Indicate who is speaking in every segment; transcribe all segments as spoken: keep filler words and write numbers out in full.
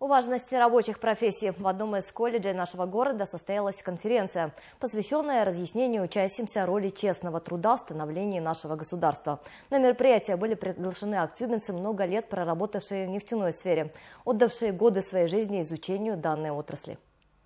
Speaker 1: О важности рабочих профессий в одном из колледжей нашего города состоялась конференция, посвященная разъяснению учащимся роли честного труда в становлении нашего государства. На мероприятие были приглашены актюбинцы, много лет проработавшие в нефтяной сфере, отдавшие годы своей жизни изучению данной отрасли.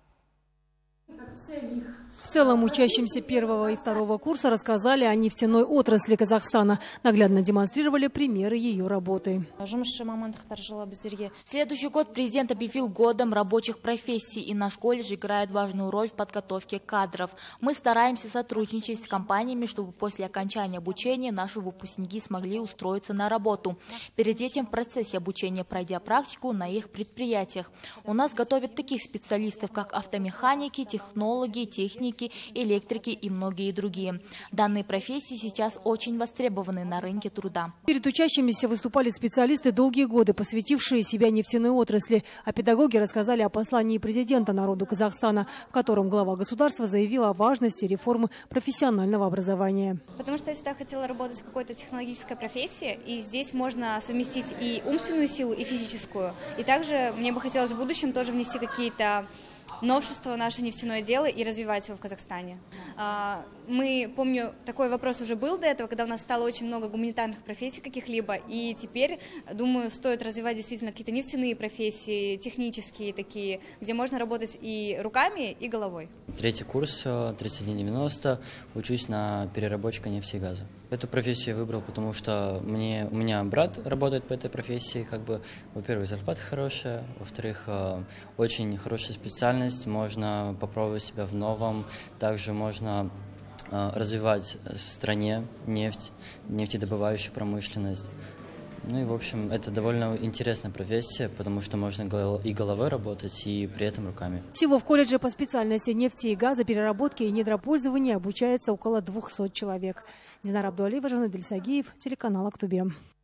Speaker 2: В целом, учащимся первого и второго курса рассказали о нефтяной отрасли Казахстана. Наглядно демонстрировали примеры ее работы.
Speaker 3: Следующий год президент объявил годом рабочих профессий, и наш колледж играет важную роль в подготовке кадров. Мы стараемся сотрудничать с компаниями, чтобы после окончания обучения наши выпускники смогли устроиться на работу. Перед этим в процессе обучения пройдя практику на их предприятиях. У нас готовят таких специалистов, как автомеханики, технологи, техники, электрики и многие другие. Данные профессии сейчас очень востребованы на рынке труда.
Speaker 2: Перед учащимися выступали специалисты, долгие годы посвятившие себя нефтяной отрасли. А педагоги рассказали о послании президента народу Казахстана, в котором глава государства заявила о важности реформы профессионального образования.
Speaker 4: Потому что я всегда хотела работать в какой-то технологической профессии, и здесь можно совместить и умственную силу, и физическую. И также мне бы хотелось в будущем тоже внести какие-то новшество в наше нефтяное дело и развивать его в Казахстане. Мы, помню, такой вопрос уже был до этого, когда у нас стало очень много гуманитарных профессий каких-либо, и теперь, думаю, стоит развивать действительно какие-то нефтяные профессии, технические такие, где можно работать и руками, и головой.
Speaker 5: Третий курс, тридцать один девяносто, учусь на переработчика нефти и газа. Эту профессию я выбрал, потому что мне, у меня брат работает по этой профессии, как бы, во-первых, зарплата хорошая, во-вторых, очень хорошая специальность, можно попробовать себя в новом, также можно развивать в стране нефть, нефтедобывающую промышленность. Ну и, в общем, это довольно интересная профессия, потому что можно и головой работать, и при этом руками.
Speaker 2: Всего в колледже по специальности нефти и газа, переработки и недропользования обучается около двухсот человек. Динара Абдуалиева, Жанна Дельсагиев, телеканал Актубе.